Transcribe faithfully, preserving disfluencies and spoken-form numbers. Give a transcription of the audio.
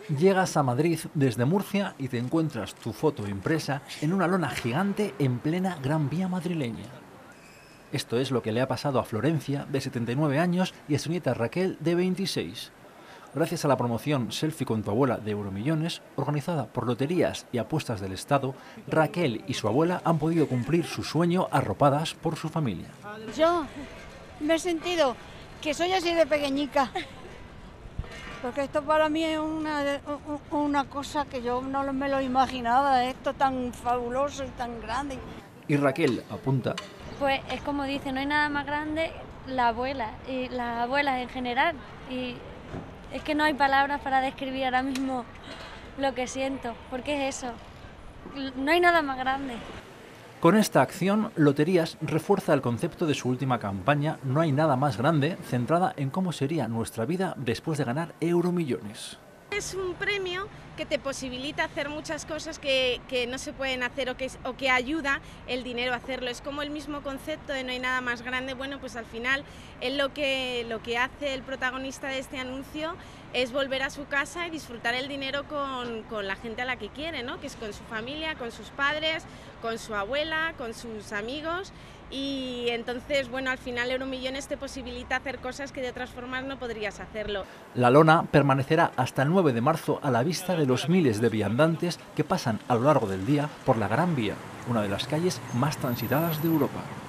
Llegas a Madrid desde Murcia y te encuentras tu foto impresa en una lona gigante en plena Gran Vía madrileña. Esto es lo que le ha pasado a Florencia, de setenta y nueve años, y a su nieta Raquel, de veintiséis. Gracias a la promoción Selfie con tu abuela de Euromillones, organizada por Loterías y Apuestas del Estado, Raquel y su abuela han podido cumplir su sueño arropadas por su familia. Yo me he sentido que soy así de pequeñica, porque esto para mí es una, una cosa que yo no me lo imaginaba, esto tan fabuloso y tan grande. Y Raquel apunta: pues es como dice, no hay nada más grande, la abuela y las abuelas en general, y es que no hay palabras para describir ahora mismo lo que siento, porque es eso, no hay nada más grande. Con esta acción, Loterías refuerza el concepto de su última campaña No hay nada más grande, centrada en cómo sería nuestra vida después de ganar Euromillones. Es un premio que te posibilita hacer muchas cosas que, que no se pueden hacer o que, o que ayuda el dinero a hacerlo. Es como el mismo concepto de no hay nada más grande. Bueno, pues al final él lo que, lo que hace el protagonista de este anuncio es volver a su casa y disfrutar el dinero con, con la gente a la que quiere, ¿no? Que es con su familia, con sus padres, con su abuela, con sus amigos. Y entonces, bueno, al final Euromillones te posibilita hacer cosas que de otras formas no podrías hacerlo. La lona permanecerá hasta el nueve de marzo a la vista de los miles de viandantes que pasan a lo largo del día por la Gran Vía, una de las calles más transitadas de Europa.